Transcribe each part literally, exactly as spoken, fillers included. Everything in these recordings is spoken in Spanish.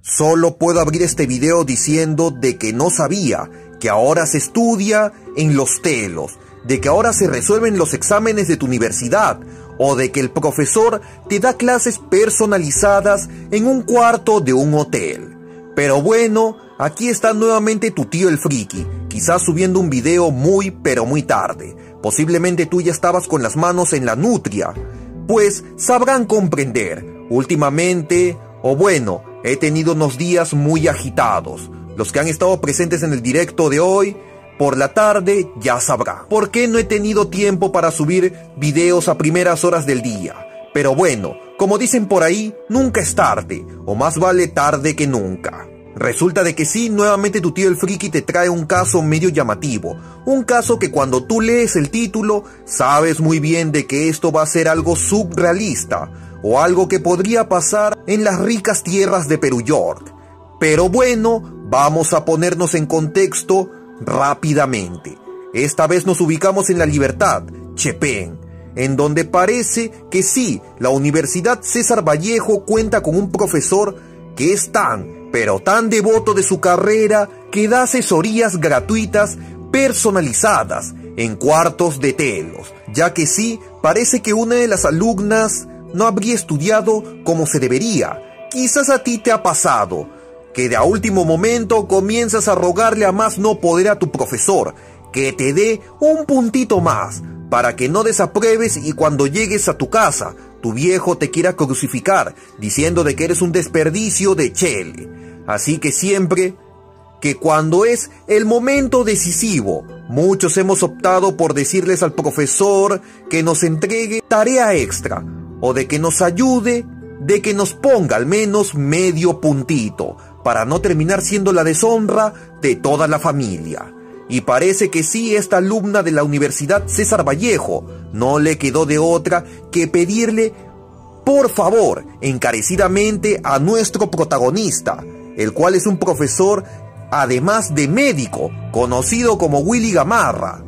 Solo puedo abrir este video diciendo de que no sabía que ahora se estudia en los telos, de que ahora se resuelven los exámenes de tu universidad, o de que el profesor te da clases personalizadas en un cuarto de un hotel. Pero bueno, aquí está nuevamente tu tío el friki, quizás subiendo un video muy pero muy tarde. Posiblemente tú ya estabas con las manos en la nutria, pues sabrán comprender. Últimamente, o bueno, he tenido unos días muy agitados. Los que han estado presentes en el directo de hoy, por la tarde, ya sabrán por qué no he tenido tiempo para subir videos a primeras horas del día. Pero bueno, como dicen por ahí, nunca es tarde, o más vale tarde que nunca. Resulta de que sí, nuevamente tu tío el friki te trae un caso medio llamativo. Un caso que cuando tú lees el título, sabes muy bien de que esto va a ser algo surrealista, o algo que podría pasar en las ricas tierras de Perú York. Pero bueno, vamos a ponernos en contexto rápidamente. Esta vez nos ubicamos en La Libertad, Chepén, en donde parece que sí, la Universidad César Vallejo cuenta con un profesor que es tan, pero tan devoto de su carrera que da asesorías gratuitas personalizadas en cuartos de telos, ya que sí, parece que una de las alumnas no habría estudiado como se debería. Quizás a ti te ha pasado que de a último momento comienzas a rogarle a más no poder a tu profesor que te dé un puntito más para que no desapruebes, y cuando llegues a tu casa tu viejo te quiera crucificar diciendo de que eres un desperdicio de chele. Así que siempre que cuando es el momento decisivo, muchos hemos optado por decirles al profesor que nos entregue tarea extra, o de que nos ayude, de que nos ponga al menos medio puntito, para no terminar siendo la deshonra de toda la familia. Y parece que sí, esta alumna de la Universidad César Vallejo no le quedó de otra que pedirle por favor encarecidamente a nuestro protagonista, el cual es un profesor además de médico, conocido como Willy Gamarra.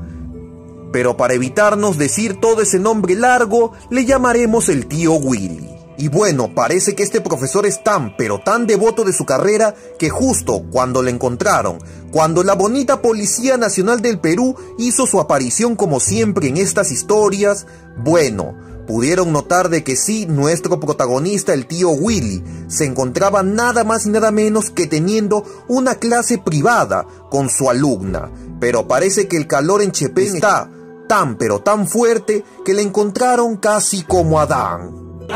Pero para evitarnos decir todo ese nombre largo, le llamaremos el tío Willy. Y bueno, parece que este profesor es tan, pero tan devoto de su carrera que justo cuando le encontraron, cuando la bonita Policía Nacional del Perú hizo su aparición como siempre en estas historias, bueno, pudieron notar de que sí, nuestro protagonista, el tío Willy, se encontraba nada más y nada menos que teniendo una clase privada con su alumna. Pero parece que el calor en Chepén está tan, pero tan fuerte que le encontraron casi como Adán.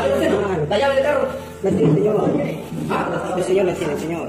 La llave del carro. La tiene, señor. Ah, el señor la tiene, señor.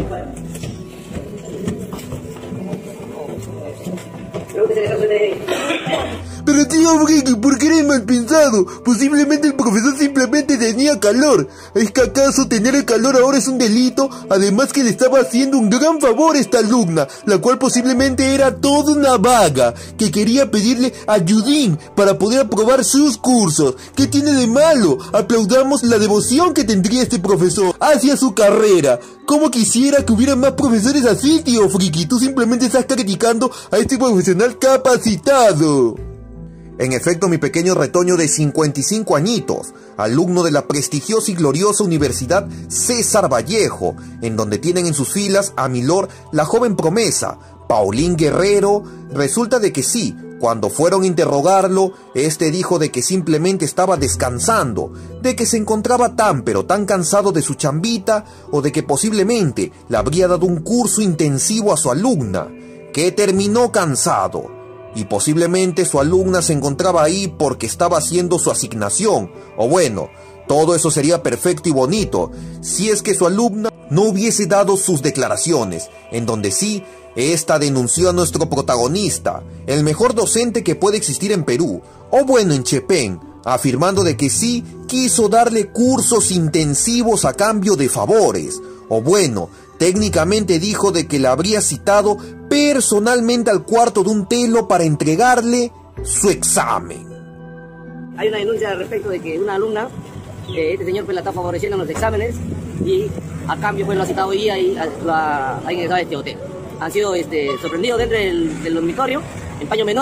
Pero tío Friki, ¿por qué eres mal pensado? Posiblemente el profesor simplemente tenía calor. ¿Es que acaso tener el calor ahora es un delito? Además que le estaba haciendo un gran favor a esta alumna, la cual posiblemente era toda una vaga, que quería pedirle ayudín para poder aprobar sus cursos. ¿Qué tiene de malo? Aplaudamos la devoción que tendría este profesor hacia su carrera. ¿Cómo quisiera que hubiera más profesores así, tío Friki? Tú simplemente estás criticando a este profesional capacitado. En efecto, mi pequeño retoño de cincuenta y cinco añitos, alumno de la prestigiosa y gloriosa Universidad César Vallejo, en donde tienen en sus filas a Milor, la joven promesa, Paulín Guerrero, resulta de que sí, cuando fueron a interrogarlo, este dijo de que simplemente estaba descansando, de que se encontraba tan pero tan cansado de su chambita, o de que posiblemente le habría dado un curso intensivo a su alumna, que terminó cansado. Y posiblemente su alumna se encontraba ahí porque estaba haciendo su asignación. O bueno, todo eso sería perfecto y bonito si es que su alumna no hubiese dado sus declaraciones, en donde sí, esta denunció a nuestro protagonista, el mejor docente que puede existir en Perú, o bueno en Chepén, afirmando de que sí quiso darle cursos intensivos a cambio de favores. O bueno, técnicamente dijo de que le habría citado personalmente al cuarto de un telo para entregarle su examen. Hay una denuncia al respecto de que una alumna, eh, este señor pues la está favoreciendo en los exámenes y a cambio pues lo ha citado hoy día y lo ha, ha ingresado a este hotel. Han sido este, sorprendidos dentro del, del dormitorio, en paños menores,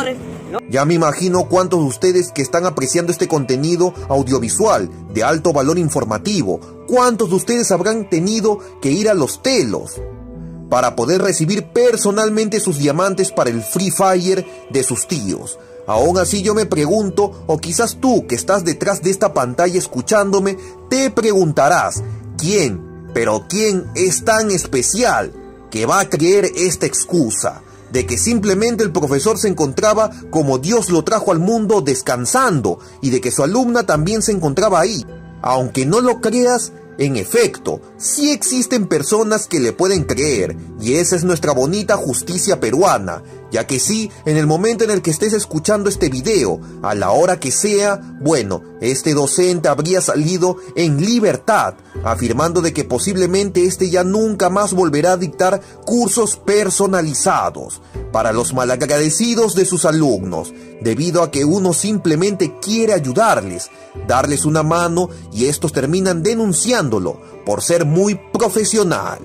¿no? Ya me imagino cuántos de ustedes que están apreciando este contenido audiovisual de alto valor informativo, cuántos de ustedes habrán tenido que ir a los telos para poder recibir personalmente sus diamantes para el Free Fire de sus tíos. Aún así yo me pregunto, o quizás tú que estás detrás de esta pantalla escuchándome, te preguntarás, ¿quién, pero quién es tan especial que va a creer esta excusa de que simplemente el profesor se encontraba como Dios lo trajo al mundo descansando y de que su alumna también se encontraba ahí? Aunque no lo creas, en efecto, sí existen personas que le pueden creer, y esa es nuestra bonita justicia peruana, ya que sí, en el momento en el que estés escuchando este video, a la hora que sea, bueno, este docente habría salido en libertad, afirmando de que posiblemente este ya nunca más volverá a dictar cursos personalizados para los malagradecidos de sus alumnos, debido a que uno simplemente quiere ayudarles, darles una mano, y estos terminan denunciándolo por ser muy profesional.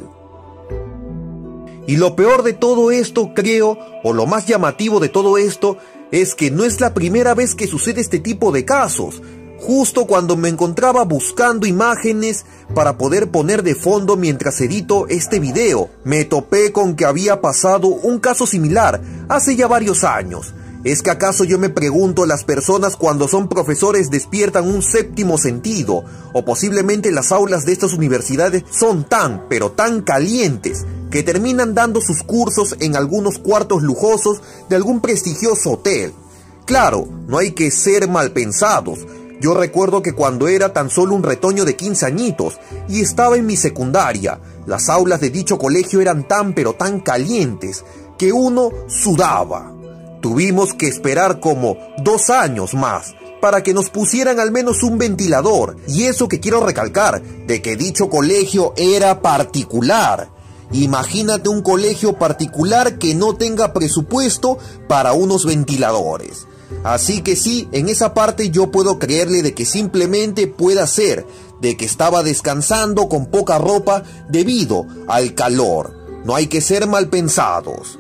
Y lo peor de todo esto, creo, o lo más llamativo de todo esto, es que no es la primera vez que sucede este tipo de casos. Justo cuando me encontraba buscando imágenes para poder poner de fondo mientras edito este video, me topé con que había pasado un caso similar hace ya varios años. ¿Es que acaso yo me pregunto, las personas cuando son profesores despiertan un séptimo sentido? O posiblemente las aulas de estas universidades son tan, pero tan calientes, que terminan dando sus cursos en algunos cuartos lujosos de algún prestigioso hotel. Claro, no hay que ser mal pensados. Yo recuerdo que cuando era tan solo un retoño de quince añitos y estaba en mi secundaria, las aulas de dicho colegio eran tan pero tan calientes que uno sudaba. Tuvimos que esperar como dos años más para que nos pusieran al menos un ventilador, y eso que quiero recalcar, de que dicho colegio era particular. Imagínate un colegio particular que no tenga presupuesto para unos ventiladores. Así que sí, en esa parte yo puedo creerle de que simplemente pueda ser de que estaba descansando con poca ropa debido al calor. No hay que ser mal pensados.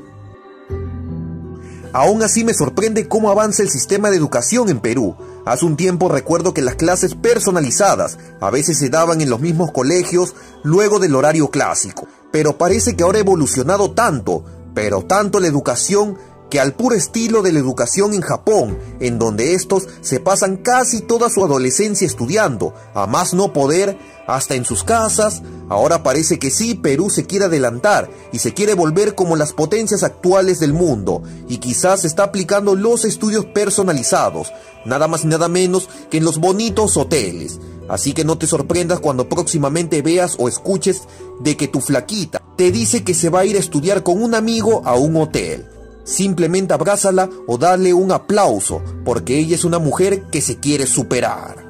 Aún así me sorprende cómo avanza el sistema de educación en Perú. Hace un tiempo recuerdo que las clases personalizadas a veces se daban en los mismos colegios luego del horario clásico. Pero parece que ahora ha evolucionado tanto, pero tanto la educación, que al puro estilo de la educación en Japón, en donde estos se pasan casi toda su adolescencia estudiando, a más no poder, hasta en sus casas. Ahora parece que sí, Perú se quiere adelantar y se quiere volver como las potencias actuales del mundo, y quizás está aplicando los estudios personalizados, nada más y nada menos que en los bonitos hoteles. Así que no te sorprendas cuando próximamente veas o escuches de que tu flaquita te dice que se va a ir a estudiar con un amigo a un hotel. Simplemente abrázala o dale un aplauso, porque ella es una mujer que se quiere superar.